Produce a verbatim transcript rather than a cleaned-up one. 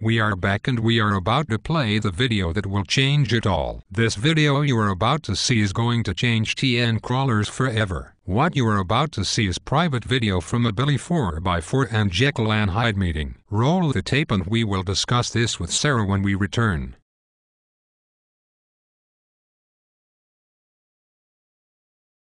We are back and we are about to play the video that will change it all. This video you are about to see is going to change T N crawlers forever. What you are about to see is private video from a Billy four by four and Jekyll and Hyde meeting. Roll the tape and we will discuss this with Sarah when we return.